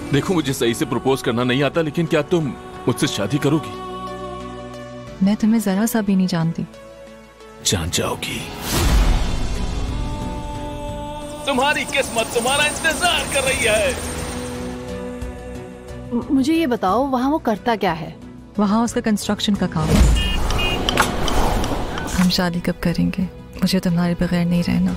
देखो, मुझे सही से प्रपोज करना नहीं आता, लेकिन क्या तुम मुझसे शादी करोगी? मैं तुम्हें जरा सा भी नहीं जानती। जान जाओगी। तुम्हारी किस्मत तुम्हारा इंतजार कर रही है। मुझे ये बताओ, वहाँ वो करता क्या है? वहाँ उसका कंस्ट्रक्शन का काम है। हम शादी कब करेंगे? मुझे तुम्हारे बगैर नहीं रहना।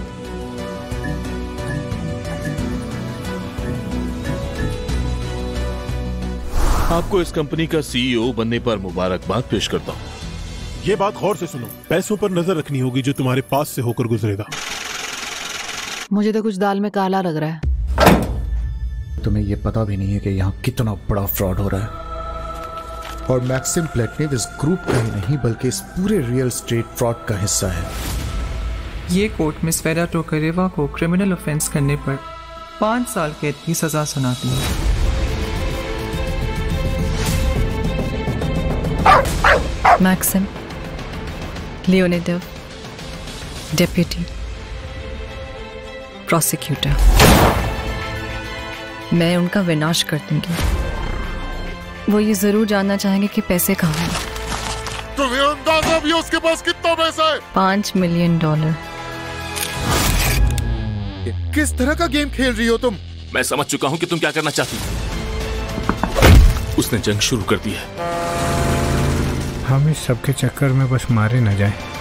आपको इस कंपनी का सीईओ बनने पर मुबारकबाद पेश करता हूँ। ये बात गौर से सुनो, पैसों पर नजर रखनी होगी जो तुम्हारे पास से होकर गुजरेगा। मुझे तो कुछ दाल में काला लग रहा है। तुम्हें ये पता भी नहीं है कि यहाँ कितना बड़ा फ्रॉड हो रहा है। और मैक्सिम प्लेटनेव इस ग्रुप का ही नहीं बल्कि इस पूरे रियल एस्टेट फ्रॉड का हिस्सा है। ये कोर्ट मिस वेरा टोकरेवा को क्रिमिनल ऑफेंस करने पर 5 साल कैद की सजा सुनाती है। Maxim Leonidov, deputy prosecutor. मैं उनका विनाश कर दूंगी। वो ये जरूर जानना चाहेंगे कि पैसे कहाँ हैं। तुम्हें अंदाजा भी उसके पास कितना पैसा है? $5 मिलियन। किस तरह का गेम खेल रही हो तुम? मैं समझ चुका हूँ कि तुम क्या करना चाहती हो। उसने जंग शुरू कर दी है। हम इस सब के चक्कर में बस मारे न जाएं।